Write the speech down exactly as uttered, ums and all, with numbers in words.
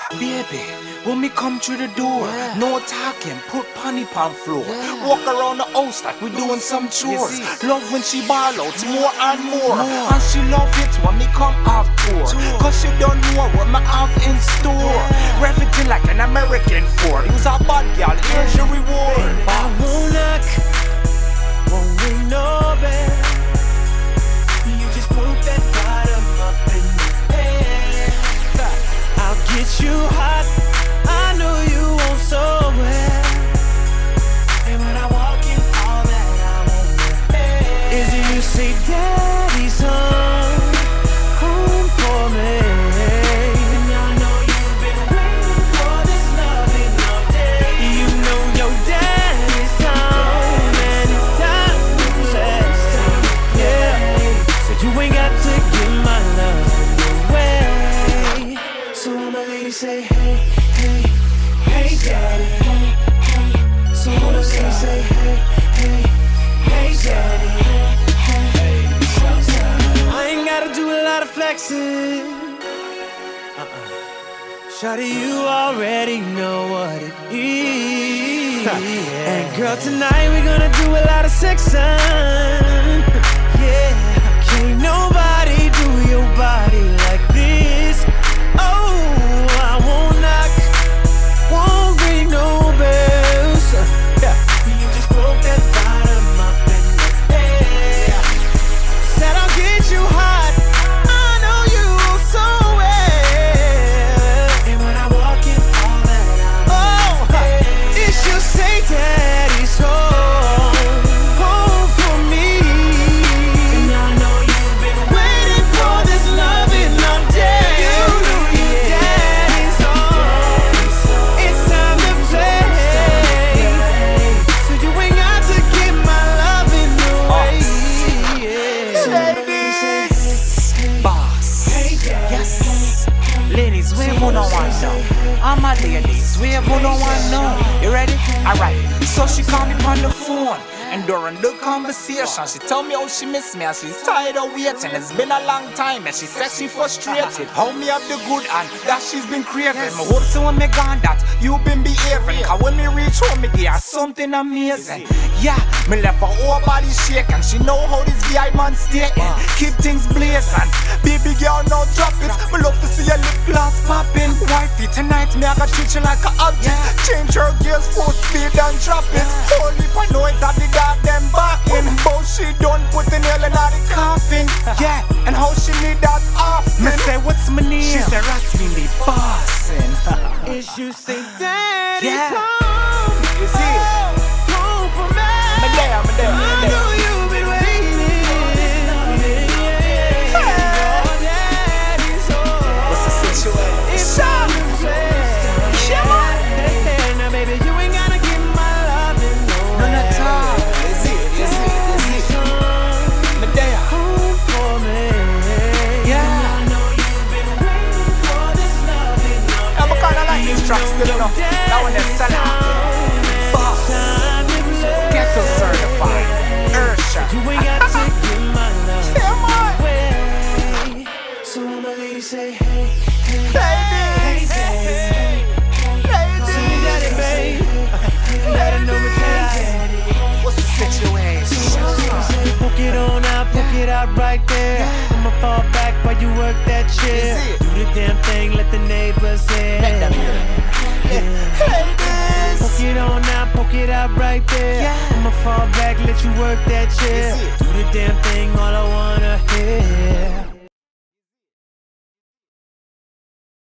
Baby, when me come through the door, yeah. no talking, put panty pan floor. Yeah. Walk around the house like we doing some chores. Love when she ball out more and more. more. And she love it when me come off tour. tour. Cause she don't know what me have in store. Yeah. Everything like an American Ford. Use a bad girl, here's your reward. I won't knock, won't ring no bell. You just put that bottom up in the air. I'll get you hot, I know you want so well. And when I walk in, all that I want is you say, Daddy's home, home for me. And I know you've been waiting for this loving all day. You know your daddy's home, and it's time to play. Yeah, so you ain't got to give my love away. So all my ladies say, hey, hey, hey, daddy. Hey, hey. So all my ladies say, hey, hey, hey, daddy. Hey, hey, hey. I ain't gotta do a lot of flexing. Uh-uh. Shawty, you already know what it is. Yeah. And girl, tonight we're gonna do a lot of sexing. Yeah, can't nobody do your body like this. Oh, I won't knock, won't ring no bells. Yeah. You just broke that bottom up in the air. Said I'll get you hot, I know you so well. And when I walk in, all that I want, oh, it should say Daddy's home, home for me. And I know you've been waiting for this loving all day. You know your daddy's home, it's time to play. So you ain't got to give my loving away. Yeah. Ladies, boss. Yes. Ladies, we who no one know. I'm a ladies, we who no one know. You ready? Alright. So she called me on the phone. And during the conversation, she told me how she miss me and she's tired of waiting. It's been a long time and she said she frustrated. How me have the good and that she's been craving. My hope so when me gone that you been behaving. Cause when me reach home, me get something amazing. Yeah, me left her whole body shaking. She know how this V I man stating. Keep things blazing. Baby girl, now drop it. Me love to see your lip gloss popping. Wifey, tonight me I got treat you like a object. Change her gears full speed and drop it. Holy for noise at the dog them barking. But she done put the nail in the coffin. Yeah, and how she need that off. Me say what's my name? She say Rasmini Bossin. Is you say Daddy's Yeah. home, You see it? oh, home for me. Me there, me there, me I there. know you've been waiting. Yeah. Oh, Daddy's home. What's the situation? It's time to play. Come on. Now, baby, you ain't gotta give my loving away. None at all. Is it? Is it? Is it? Me there. Home for me. Yeah. I know you've been waiting for this loving all I'm kinda like these tracks still, you know. That one is sell out. Boss. Get to certified. Ursha. You ain't got to give my love Come on. away. So all my ladies say, hey, hey, Ladies. hey, so you got it, babe. You gotta know me, daddy. What's the situation? Poke it on out, poke it out right there. I'ma fall back while you work that chair. Is it? Do the damn thing, let the neighbors hear. Let them hear. Ladies. Poke it on out, poke it out right there. Yeah. I'ma fall back, let you work that chair. Is it? Do the damn thing, all I wanna hear.